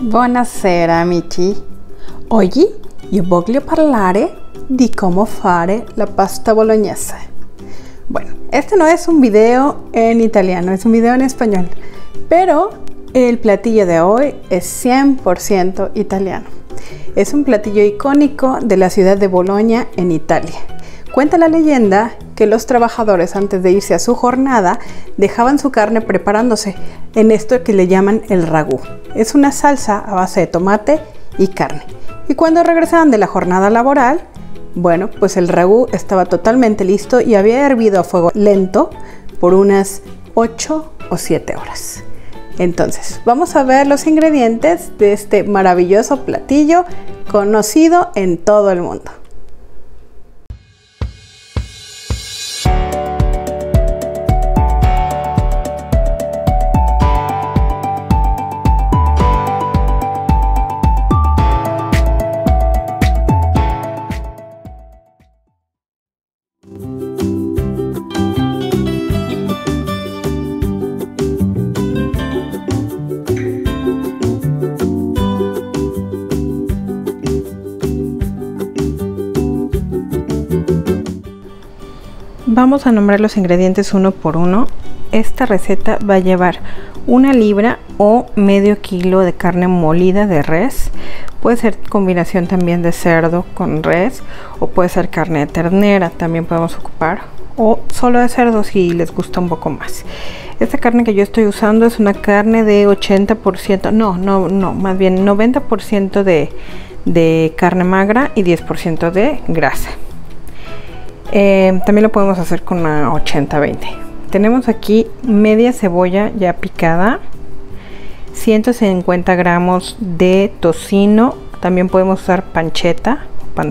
Buonasera amici. Oggi io voglio parlare di cómo fare la pasta bolognese. Bueno, este no es un video en italiano, es un video en español, pero el platillo de hoy es 100% italiano. Es un platillo icónico de la ciudad de Bolonia, en Italia. Cuenta la leyenda que los trabajadores antes de irse a su jornada dejaban su carne preparándose en esto que le llaman el ragù. Es una salsa a base de tomate y carne. Y cuando regresaban de la jornada laboral, bueno, pues el ragù estaba totalmente listo y había hervido a fuego lento por unas 8 o 7 horas. Entonces, vamos a ver los ingredientes de este maravilloso platillo conocido en todo el mundo. Vamos a nombrar los ingredientes uno por uno. Esta receta va a llevar 1 libra o medio kilo de carne molida de res. Puede ser combinación también de cerdo con res, o puede ser carne de ternera, también podemos ocupar, o solo de cerdo si les gusta un poco más. Esta carne que yo estoy usando es una carne de 80%, más bien 90% de carne magra y 10% de grasa. También lo podemos hacer con una 80-20. Tenemos aquí media cebolla ya picada, 150 gramos de tocino, también podemos usar panceta,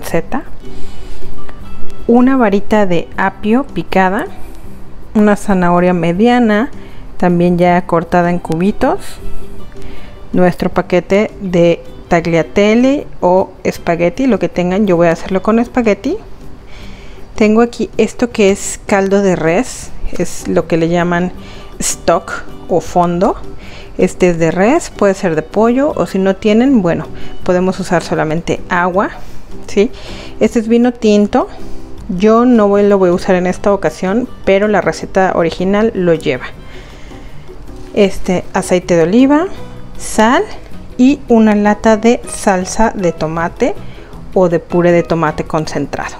una varita de apio picada, una zanahoria mediana, también ya cortada en cubitos, nuestro paquete de tagliatelle o espagueti, lo que tengan. Yo voy a hacerlo con espagueti. Tengo aquí esto que es caldo de res, es lo que le llaman stock o fondo. Este es de res, puede ser de pollo, o si no tienen, bueno, podemos usar solamente agua, ¿sí? Este es vino tinto. Yo no lo voy a usar en esta ocasión, pero la receta original lo lleva. Aceite de oliva, sal y una lata de salsa de tomate o de puré de tomate concentrado.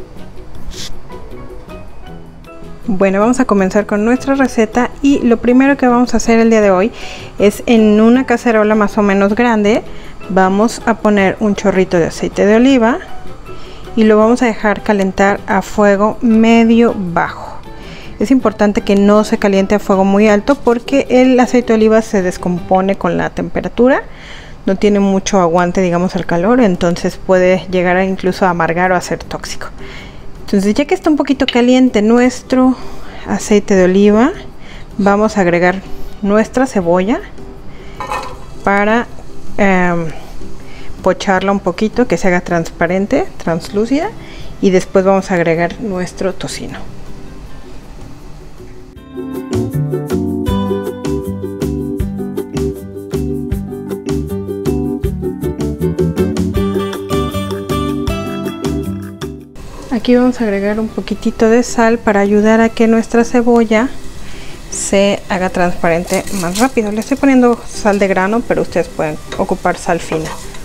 Bueno, vamos a comenzar con nuestra receta, y lo primero que vamos a hacer el día de hoy es, en una cacerola más o menos grande, vamos a poner un chorrito de aceite de oliva y lo vamos a dejar calentar a fuego medio bajo. Es importante que no se caliente a fuego muy alto porque el aceite de oliva se descompone con la temperatura, no tiene mucho aguante, digamos, al calor, entonces puede llegar a incluso a amargar o a ser tóxico. Entonces, ya que está un poquito caliente nuestro aceite de oliva, vamos a agregar nuestra cebolla para pocharla un poquito, que se haga transparente, translúcida, y después vamos a agregar nuestro tocino. Aquí vamos a agregar un poquitito de sal para ayudar a que nuestra cebolla se haga transparente más rápido. Le estoy poniendo sal de grano, pero ustedes pueden ocupar sal fina.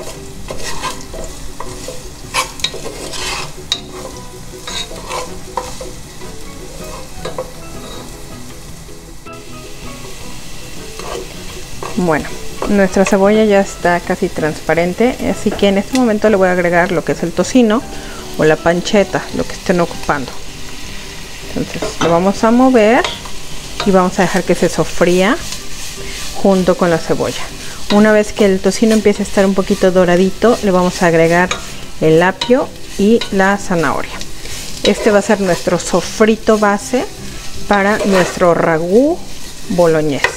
Bueno, nuestra cebolla ya está casi transparente, así que en este momento le voy a agregar lo que es el tocino o la panceta, lo que estén ocupando. Entonces lo vamos a mover y vamos a dejar que se sofría junto con la cebolla. Una vez que el tocino empiece a estar un poquito doradito, le vamos a agregar el apio y la zanahoria. Este va a ser nuestro sofrito base para nuestro ragù boloñés.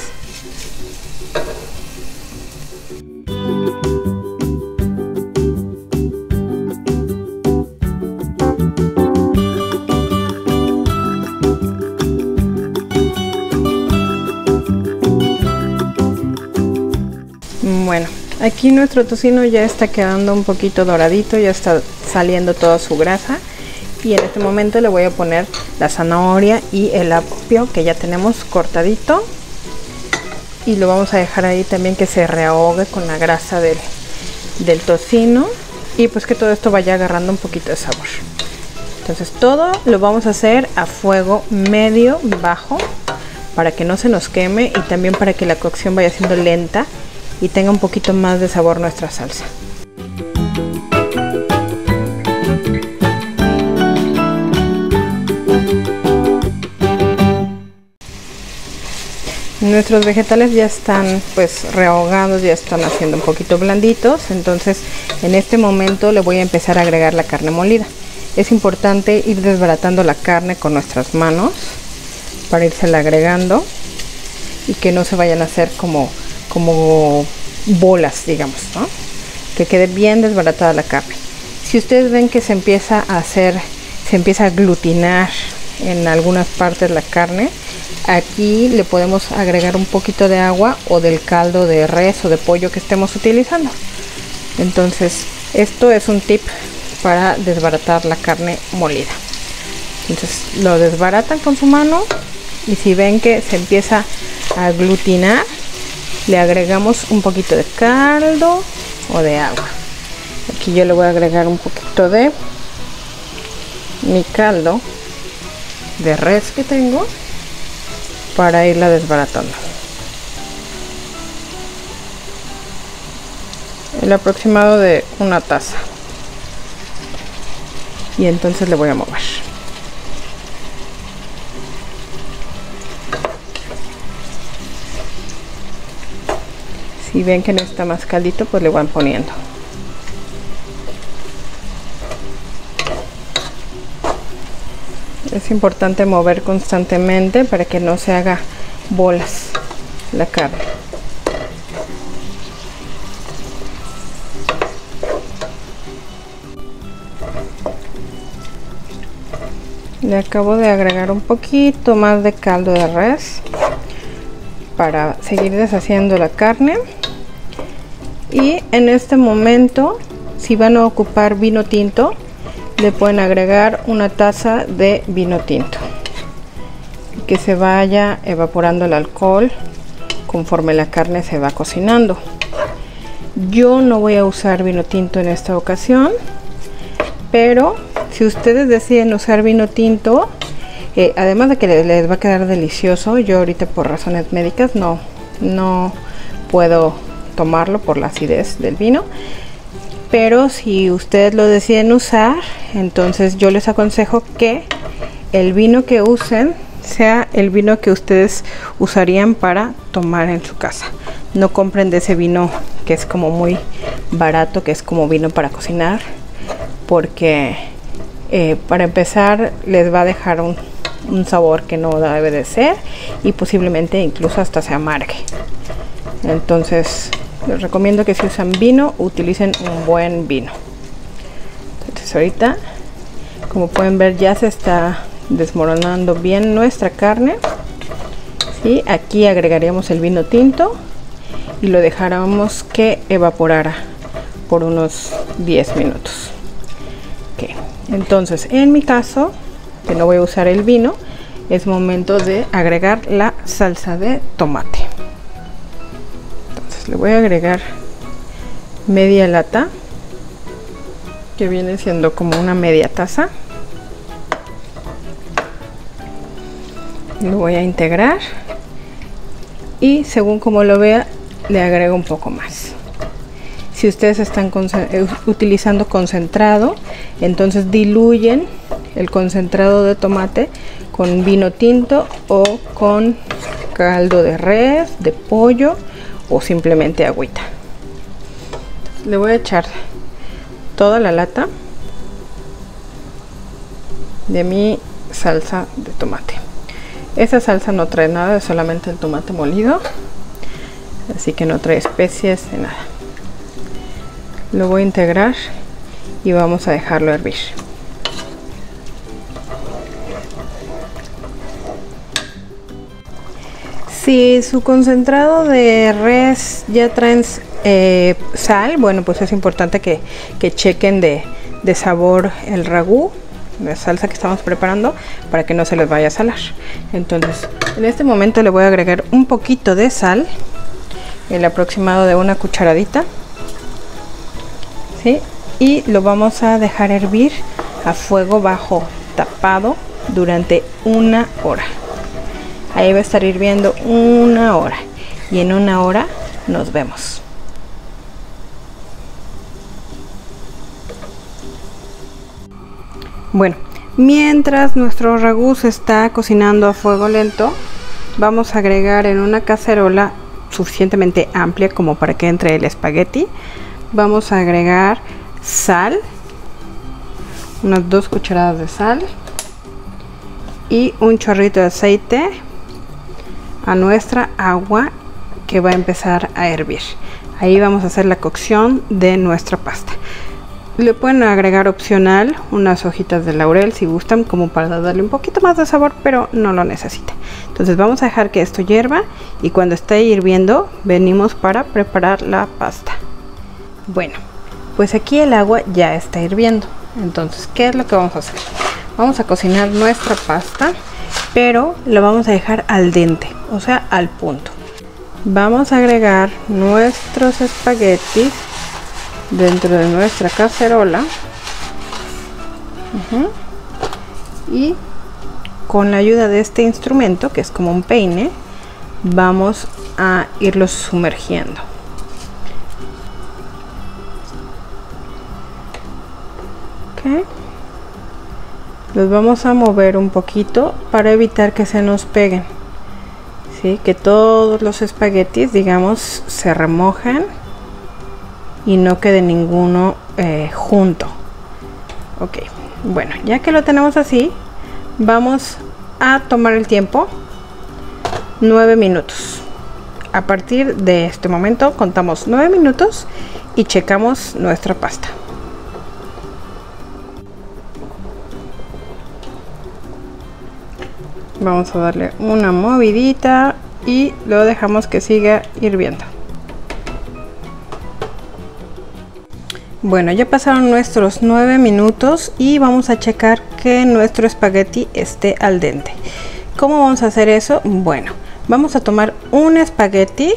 Bueno, Aquí nuestro tocino ya está quedando un poquito doradito, ya está saliendo toda su grasa. Y en este momento le voy a poner la zanahoria y el apio que ya tenemos cortadito. Y lo vamos a dejar ahí también que se rehogue con la grasa del tocino. Y pues que todo esto vaya agarrando un poquito de sabor. Entonces todo lo vamos a hacer a fuego medio bajo para que no se nos queme y también para que la cocción vaya siendo lenta y tenga un poquito más de sabor nuestra salsa. Nuestros vegetales ya están pues rehogados, ya están haciendo un poquito blanditos, entonces en este momento le voy a empezar a agregar la carne molida. Es importante ir desbaratando la carne con nuestras manos para írsela agregando y que no se vayan a hacer como bolas, digamos, ¿no? Que quede bien desbaratada la carne. Si ustedes ven que se empieza a aglutinar en algunas partes la carne, aquí le podemos agregar un poquito de agua o del caldo de res o de pollo que estemos utilizando. Entonces esto es un tip para desbaratar la carne molida. Entonces lo desbaratan con su mano y si ven que se empieza a aglutinar, le agregamos un poquito de caldo o de agua. Aquí yo le voy a agregar un poquito de mi caldo de res que tengo para irla desbaratando. El aproximado de una taza. Y entonces le voy a mover. Si ven que no está más caldito, pues le van poniendo. Es importante mover constantemente para que no se haga bolas la carne. Le acabo de agregar un poquito más de caldo de res para seguir deshaciendo la carne. Y en este momento, si van a ocupar vino tinto, le pueden agregar una taza de vino tinto, que se vaya evaporando el alcohol conforme la carne se va cocinando. Yo no voy a usar vino tinto en esta ocasión, pero si ustedes deciden usar vino tinto, además de que les va a quedar delicioso, yo ahorita por razones médicas no puedo tomarlo por la acidez del vino. Pero si ustedes lo deciden usar, entonces yo les aconsejo que el vino que usen sea el vino que ustedes usarían para tomar en su casa. No compren de ese vino que es como muy barato, que es como vino para cocinar, porque para empezar les va a dejar un sabor que no debe de ser y posiblemente incluso hasta se amargue. Entonces les recomiendo que si usan vino, utilicen un buen vino. Entonces ahorita, como pueden ver, ya se está desmoronando bien nuestra carne. ¿Sí? Aquí agregaríamos el vino tinto y lo dejáramos que evaporara por unos 10 minutos. Okay. Entonces, en mi caso, que no voy a usar el vino, es momento de agregar la salsa de tomate. Le voy a agregar media lata, que viene siendo como una media taza. Lo voy a integrar y según como lo vea le agrego un poco más. Si ustedes están utilizando concentrado, entonces diluyen el concentrado de tomate con vino tinto o con caldo de res, de pollo o simplemente agüita. Le voy a echar toda la lata de mi salsa de tomate. Esa salsa no trae nada, es solamente el tomate molido, así que no trae especies de nada. Lo voy a integrar y vamos a dejarlo hervir. Si su concentrado de res ya traen sal, bueno, pues es importante que chequen de sabor el ragú, la salsa que estamos preparando, para que no se les vaya a salar. Entonces en este momento le voy a agregar un poquito de sal, el aproximado de una cucharadita, ¿sí? Y lo vamos a dejar hervir a fuego bajo, tapado, durante 1 hora. Ahí va a estar hirviendo 1 hora, y en 1 hora nos vemos. Bueno, mientras nuestro ragú se está cocinando a fuego lento, vamos a agregar en una cacerola suficientemente amplia como para que entre el espagueti. Vamos a agregar sal, unas 2 cucharadas de sal y un chorrito de aceite a nuestra agua que va a empezar a hervir. Ahí vamos a hacer la cocción de nuestra pasta. Le pueden agregar opcional unas hojitas de laurel si gustan, como para darle un poquito más de sabor, pero no lo necesita. Entonces vamos a dejar que esto hierva, y cuando esté hirviendo venimos para preparar la pasta. Bueno, pues aquí el agua ya está hirviendo. Entonces, ¿qué es lo que vamos a hacer? Vamos a cocinar nuestra pasta, pero la vamos a dejar al dente, o sea, al punto. Vamos a agregar nuestros espaguetis dentro de nuestra cacerola, y con la ayuda de este instrumento, que es como un peine, vamos a irlos sumergiendo. Okay. Los vamos a mover un poquito para evitar que se nos peguen, ¿sí? Que todos los espaguetis, digamos, se remojen y no quede ninguno junto. Ok, bueno, ya que lo tenemos así, vamos a tomar el tiempo, 9 minutos. A partir de este momento contamos 9 minutos y checamos nuestra pasta. Vamos a darle una movidita y lo dejamos que siga hirviendo. Bueno, ya pasaron nuestros 9 minutos y vamos a checar que nuestro espagueti esté al dente. ¿Cómo vamos a hacer eso? Bueno, vamos a tomar un espagueti,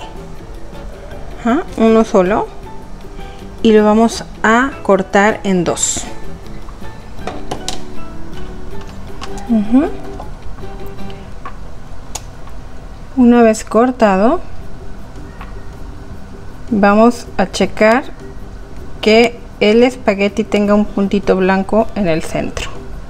uno solo, y lo vamos a cortar en 2. Una vez cortado, vamos a checar que el espagueti tenga un puntito blanco en el centro.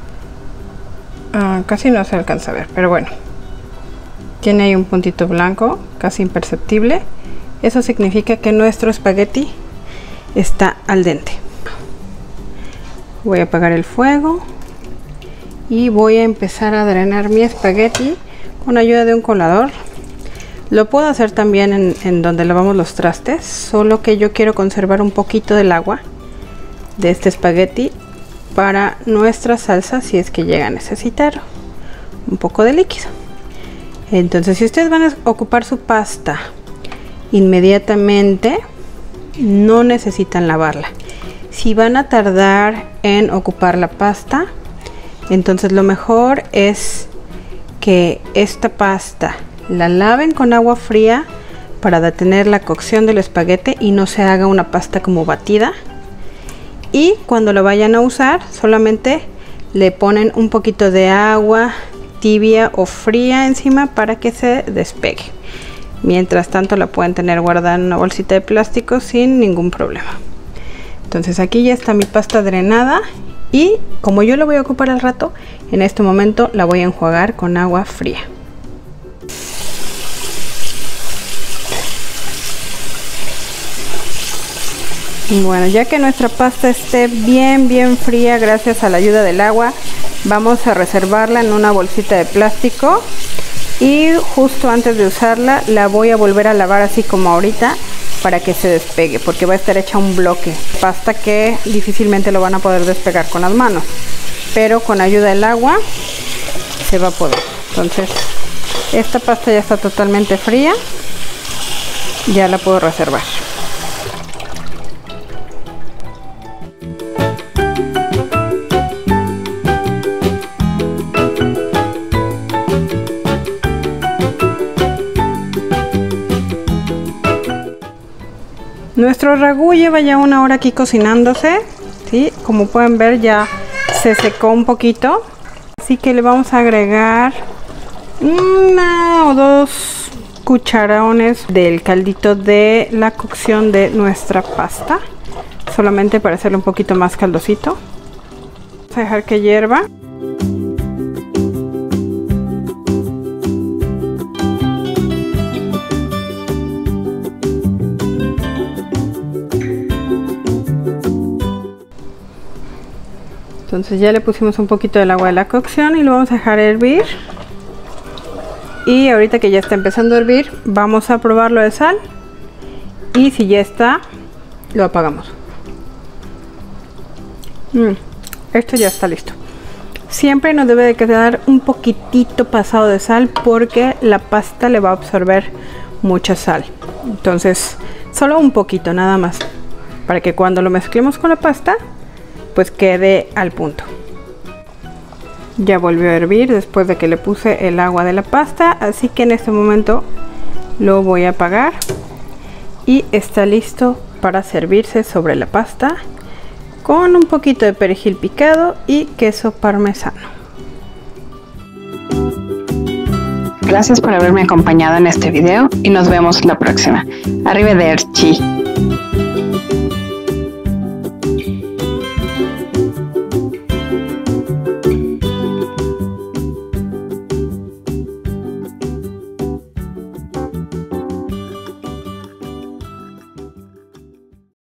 Casi no se alcanza a ver, pero bueno, tiene ahí un puntito blanco casi imperceptible. Eso significa que nuestro espagueti está al dente. Voy a apagar el fuego y voy a empezar a drenar mi espagueti con ayuda de un colador. Lo puedo hacer también en donde lavamos los trastes, solo que yo quiero conservar un poquito del agua de este espagueti para nuestra salsa, si es que llega a necesitar un poco de líquido. Entonces, si ustedes van a ocupar su pasta inmediatamente, no necesitan lavarla. Si van a tardar en ocupar la pasta, entonces lo mejor es que esta pasta la laven con agua fría para detener la cocción del espagueti y no se haga una pasta como batida. Y cuando lo vayan a usar, solamente le ponen un poquito de agua tibia o fría encima para que se despegue. Mientras tanto la pueden tener guardada en una bolsita de plástico sin ningún problema. Entonces aquí ya está mi pasta drenada, y como yo la voy a ocupar al rato, en este momento la voy a enjuagar con agua fría. Bueno, ya que nuestra pasta esté bien fría gracias a la ayuda del agua, vamos a reservarla en una bolsita de plástico, y justo antes de usarla la voy a volver a lavar así como ahorita para que se despegue, porque va a estar hecha un bloque pasta que difícilmente lo van a poder despegar con las manos, pero con ayuda del agua se va a poder. Entonces esta pasta ya está totalmente fría, ya la puedo reservar. Nuestro ragú lleva ya 1 hora aquí cocinándose, ¿sí? Como pueden ver ya se secó un poquito, así que le vamos a agregar 1 o 2 cucharones del caldito de la cocción de nuestra pasta, solamente para hacerlo un poquito más caldosito. Vamos a dejar que hierva. Entonces ya le pusimos un poquito del agua de la cocción y lo vamos a dejar hervir. Y ahorita que ya está empezando a hervir, vamos a probarlo de sal. Y si ya está, lo apagamos. Esto ya está listo. Siempre nos debe de quedar un poquitito pasado de sal porque la pasta le va a absorber mucha sal. Entonces, solo un poquito nada más, para que cuando lo mezclemos con la pasta, pues quede al punto. Ya volvió a hervir después de que le puse el agua de la pasta, así que en este momento lo voy a apagar y está listo para servirse sobre la pasta con un poquito de perejil picado y queso parmesano. Gracias por haberme acompañado en este video y nos vemos la próxima. Arrivederci.